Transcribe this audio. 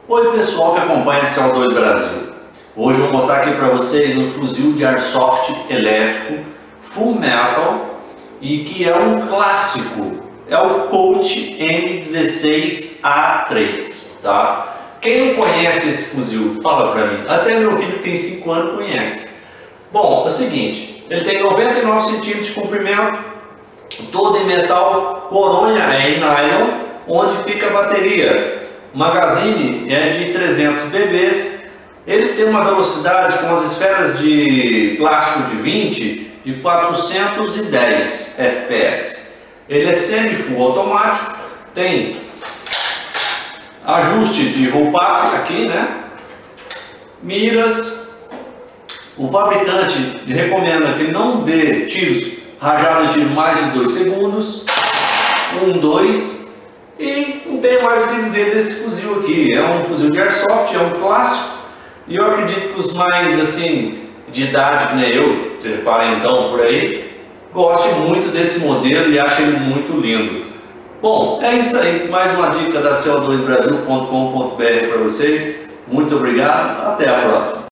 Oi pessoal que acompanha a CO2 Brasil. Hoje eu vou mostrar aqui para vocês um fuzil de airsoft elétrico Full Metal e que é um clássico, é o Colt M16A3, tá? Quem não conhece esse fuzil, fala para mim. Até meu filho que tem 5 anos conhece. Bom, é o seguinte, ele tem 99 centímetros de comprimento, todo em metal, coronha é em nylon, onde fica a bateria. O magazine é de 300 bb's, ele tem uma velocidade com as esferas de plástico de 20 de 410 fps. Ele é semi-full automático, tem ajuste de rollback aqui, né? Miras. O fabricante recomenda que não dê tiros, rajada de tiro mais de 2 segundos, 2. E não tem mais o que dizer desse fuzil aqui. É um fuzil de airsoft, é um clássico. E eu acredito que os mais assim de idade, que nem eu, quarentão por aí, goste muito desse modelo e achem ele muito lindo. Bom, é isso aí. Mais uma dica da CO2brasil.com.br para vocês. Muito obrigado. Até a próxima.